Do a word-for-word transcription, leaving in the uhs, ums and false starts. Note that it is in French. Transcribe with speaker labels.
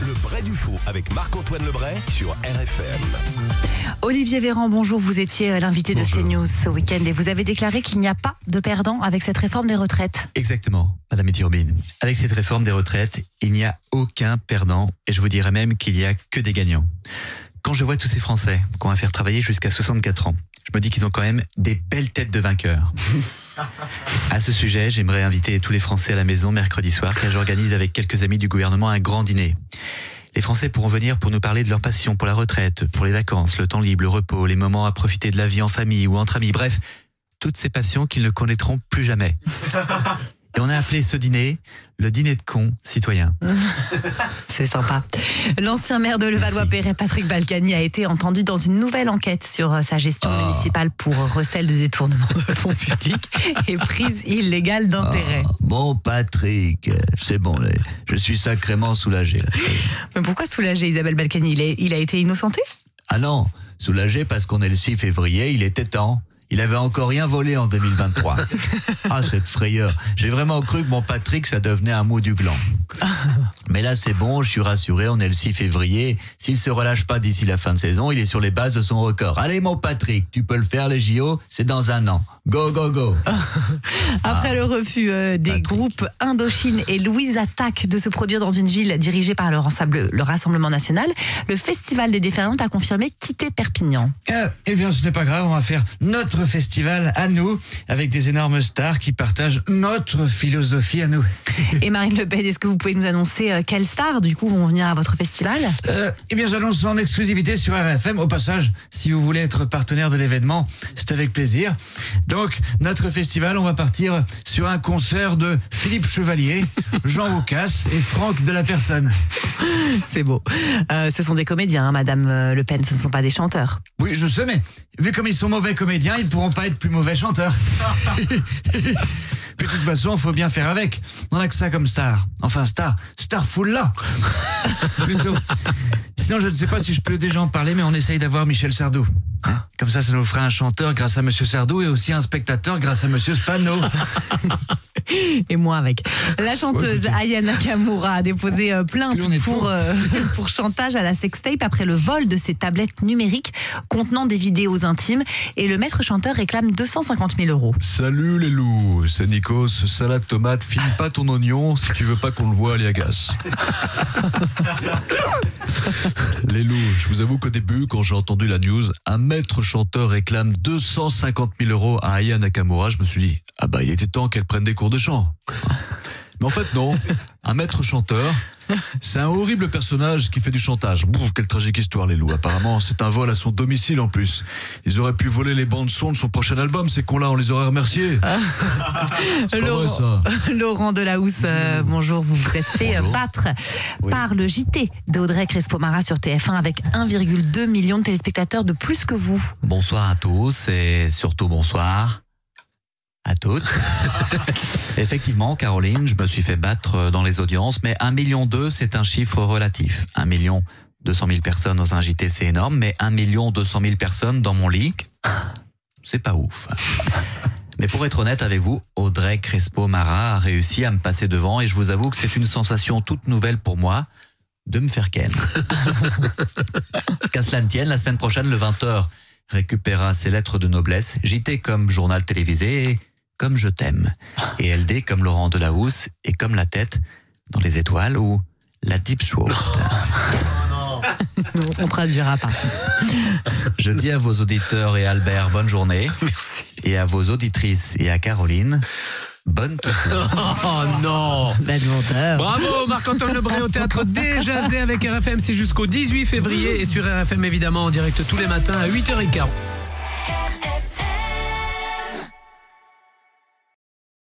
Speaker 1: Le Bray du Faux avec Marc-Antoine Lebray sur R F M.
Speaker 2: Olivier Véran, bonjour. Vous étiez l'invité de CNews ce week-end et vous avez déclaré qu'il n'y a pas de perdants avec cette réforme des retraites.
Speaker 3: Exactement, Madame Etiurbine. Avec cette réforme des retraites, il n'y a aucun perdant et je vous dirais même qu'il n'y a que des gagnants. Quand je vois tous ces Français qu'on va faire travailler jusqu'à soixante-quatre ans, je me dis qu'ils ont quand même des belles têtes de vainqueurs. À ce sujet, j'aimerais inviter tous les Français à la maison mercredi soir, car j'organise avec quelques amis du gouvernement un grand dîner. Les Français pourront venir pour nous parler de leur passion pour la retraite, pour les vacances, le temps libre, le repos, les moments à profiter de la vie en famille ou entre amis, bref, toutes ces passions qu'ils ne connaîtront plus jamais. Et on a appelé ce dîner le dîner de cons citoyens.
Speaker 2: C'est sympa. L'ancien maire de Levallois-Perret, Patrick Balkany, a été entendu dans une nouvelle enquête sur sa gestion oh. municipale pour recel de détournement de fonds publics et prise illégale d'intérêt.
Speaker 4: Oh, bon Patrick, c'est bon, je suis sacrément soulagé. Là.
Speaker 2: Mais pourquoi soulagé, Isabelle Balkany? il, est, il a été innocenté?
Speaker 4: Ah non, soulagé parce qu'on est le six février, il était temps. Il avait encore rien volé en deux mille vingt-trois. Ah, cette frayeur. J'ai vraiment cru que mon Patrick, ça devenait un mot du gland. Mais là, c'est bon, je suis rassuré, on est le six février. S'il se relâche pas d'ici la fin de saison, il est sur les bases de son record. Allez, mon Patrick, tu peux le faire, les J O, c'est dans un an. Go, go, go.
Speaker 2: Après ah, le refus euh, des
Speaker 4: Patrick.
Speaker 2: groupes Indochine et Louise Attaque de se produire dans une ville dirigée par le, rassemble, le Rassemblement National, le Festival des Déferlantes a confirmé quitter Perpignan.
Speaker 5: Euh, eh bien, ce n'est pas grave, on va faire notre festival à nous, avec des énormes stars qui partagent notre philosophie à nous.
Speaker 2: Et Marine Le Pen, est-ce que vous pouvez nous annoncer euh, quelles stars, du coup, vont venir à votre festival?
Speaker 5: euh, Eh bien, j'annonce en exclusivité sur R F M. Au passage, si vous voulez être partenaire de l'événement, c'est avec plaisir. Donc, notre festival, on va partir sur un concert de Philippe Chevalier, Jean Roucas et Franck de la Personne.
Speaker 2: C'est beau. Euh, ce sont des comédiens, hein, Madame Le Pen, ce ne sont pas des chanteurs.
Speaker 5: Oui, je sais, mais vu comme ils sont mauvais comédiens, ils ne pourront pas être plus mauvais chanteurs. Puis de toute façon, il faut bien faire avec. On n'a que ça comme star. Enfin, star, star full là. Plutôt. Sinon, je ne sais pas si je peux déjà en parler, mais on essaye d'avoir Michel Sardou. Hein, comme ça, ça nous fera un chanteur grâce à Monsieur Sardou et aussi un spectateur grâce à Monsieur Spano.
Speaker 2: Et moi avec. La chanteuse Aya Nakamura a déposé euh, plainte pour, euh, pour chantage à la sextape après le vol de ses tablettes numériques contenant des vidéos intimes. Et le maître chanteur réclame deux cent cinquante mille euros.
Speaker 6: Salut les loups, c'est Nikos, salade tomate, filme pas ton oignon si tu veux pas qu'on le voie à l'Iagas. Les loups, je vous avoue qu'au début, quand j'ai entendu la news, un maître chanteur réclame deux cent cinquante mille euros à Aya Nakamura, je me suis dit, ah bah il était temps qu'elle prenne des cours de chant. Mais en fait non, un maître chanteur, c'est un horrible personnage qui fait du chantage. Bouh, quelle tragique histoire les loups. Apparemment c'est un vol à son domicile en plus. Ils auraient pu voler les bandes son de son prochain album, ces cons-là, on les aurait remerciés. C'est pas
Speaker 2: Laurent,
Speaker 6: vrai, ça.
Speaker 2: Laurent Delahousse, euh, bonjour, vous vous êtes fait
Speaker 3: Bonjour.
Speaker 2: battre
Speaker 3: Oui.
Speaker 2: par le J T d'Audrey Crespo-Mara sur T F un avec un virgule deux million de téléspectateurs de plus que vous.
Speaker 3: Bonsoir à tous et surtout bonsoir à toutes. Effectivement, Caroline, je me suis fait battre dans les audiences, mais un million deux, c'est un chiffre relatif. un million deux cent mille personnes dans un J T, c'est énorme, mais un million deux cent mille personnes dans mon lit, c'est pas ouf. Mais pour être honnête avec vous, Audrey Crespo-Mara a réussi à me passer devant et je vous avoue que c'est une sensation toute nouvelle pour moi de me faire ken. Qu'à cela ne tienne, la semaine prochaine, le vingt heures, récupérera ses lettres de noblesse, J T comme journal télévisé et comme je t'aime. Et L D comme Laurent Delahousse et comme la tête dans les étoiles ou la Deep Throat.
Speaker 2: On traduira pas.
Speaker 3: Je dis à vos auditeurs et à Albert, bonne journée.
Speaker 7: Merci.
Speaker 3: Et à vos auditrices et à Caroline, bonne toujours.
Speaker 7: Oh non.
Speaker 2: Belle menteur.
Speaker 7: Bravo Marc-Antoine Lebray au théâtre Déjazé avec R F M, c'est jusqu'au dix-huit février et sur R F M évidemment en direct tous les matins à huit heures quinze.